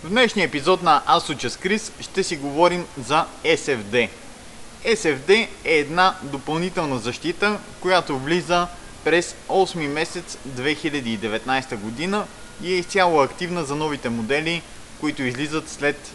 В днешния епизод на Аз уча с Крис ще си говорим за SFD. SFD е една допълнителна защита, която влиза през 8 месец 2019 година и е изцяло активна за новите модели, които излизат след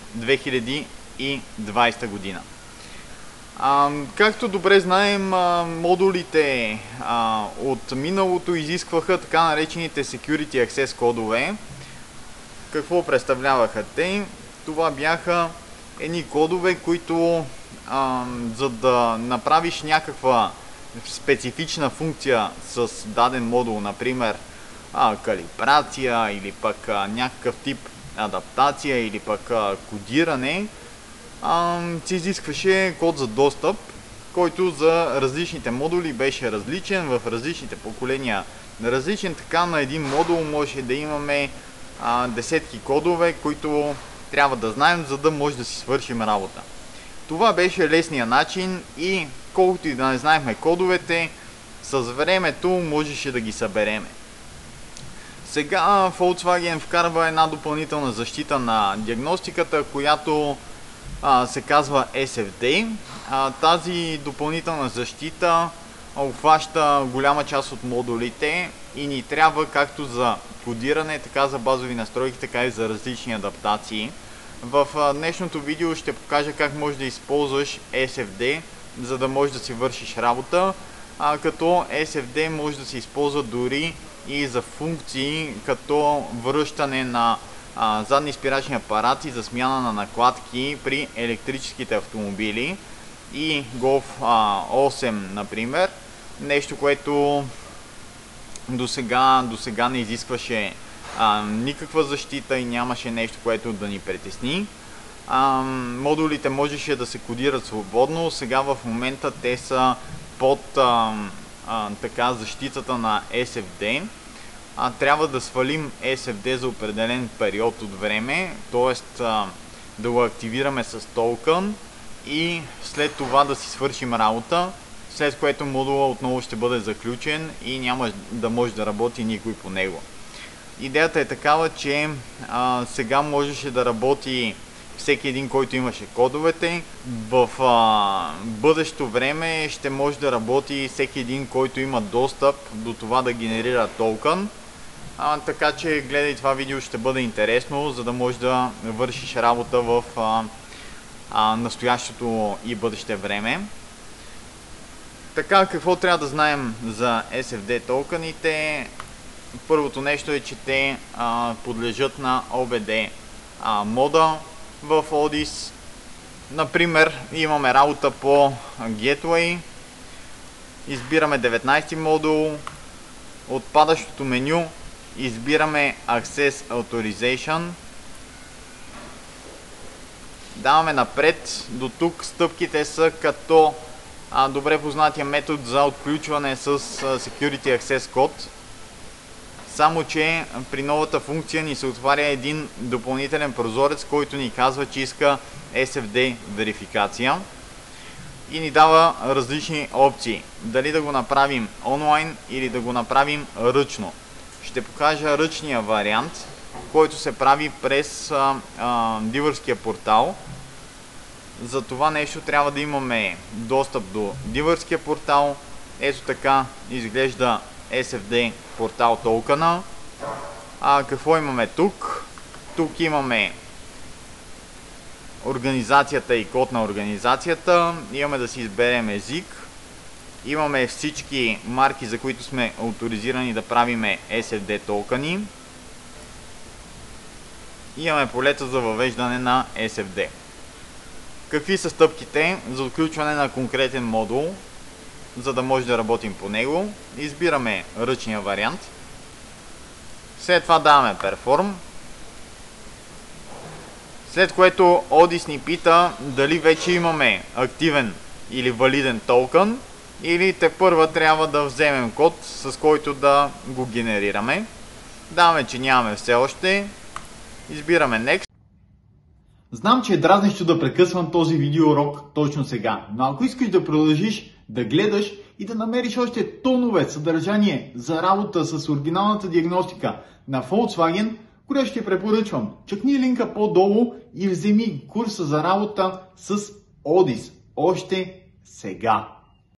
2020 година. Както добре знаем, модулите от миналото изискваха така наречените Security Access кодове. Какво представляваха те? Това бяха едни кодове, които за да направиш някаква специфична функция с даден модул, например калибрация или пък някакъв тип адаптация или пък кодиране, се изискваше код за достъп, който за различните модули беше различен, в различните поколения различен. Така на един модул може да имаме десетки кодове, които трябва да знаем, за да може да си свършим работа. Това беше лесният начин и колкото и да не знаехме кодовете, с времето можеше да ги събереме. Сега Volkswagen вкарва една допълнителна защита на диагностиката, която се казва SFD. Тази допълнителна защита обхваща голяма част от модулите и ни трябва както за кодиране, така за базови настройки, така и за различни адаптации. В днешното видео ще покажа как можеш да използваш SFD, за да можеш да си вършиш работа, като SFD може да се използва дори и за функции като връщане на задни спирачни апарати за смяна на накладки при електрическите автомобили и Golf 8, например. Нещо, което до сега не изискваше никаква защита и нямаше нещо, което да ни притесни. Модулите можеше да се кодират свободно, сега в момента те са под защитата на SFD. Трябва да свалим SFD за определен период от време, т.е. да го активираме с токен и след това да си свършим работа, след което модула отново ще бъде заключен и няма да може да работи никой по него. Идеята е такава, че сега можеше да работи всеки един, който имаше кодовете. В бъдещо време ще може да работи всеки един, който има достъп до това да генерира токен. Така че гледай това видео, ще бъде интересно, за да можеш да вършиш работа в настоящото и бъдеще време. Така, какво трябва да знаем за SFD токените? Първото нещо е, че те подлежат на OBD мода в ODIS. Например, имаме работа по Gateway, избираме 19 модул, от падащото меню избираме Access Authorization, даваме напред. До тук стъпките са като добре познатия метод за отключване с Security Access код. Само че при новата функция ни се отваря един допълнителен прозорец, който ни казва, че иска SFD верификация и ни дава различни опции. Дали да го направим онлайн или да го направим ръчно. Ще покажа ръчния вариант, който се прави през дилърския портал. За това нещо трябва да имаме достъп до дилърския портал. Ето така изглежда SFD портал токена. Какво имаме тук? Тук имаме организацията и код на организацията. Имаме да си изберем език. Имаме всички марки, за които сме авторизирани да правиме SFD токени. Имаме полета за въвеждане на SFD. Какви са стъпките за отключване на конкретен модул, за да може да работим по него? Избираме ръчния вариант. След това даваме Perform. След което ODIS ни пита дали вече имаме активен или валиден токен, или тепърва трябва да вземем код, с който да го генерираме. Даваме, че нямаме все още. Избираме Next. Знам, че е дразнещо да прекъсвам този видеоурок точно сега, но ако искаш да продължиш да гледаш и да намериш още тонове съдържание за работа с оригиналната диагностика на Volkswagen, Горещо ти препоръчвам. Чакни линка по-долу и вземи курса за работа с Одис още сега.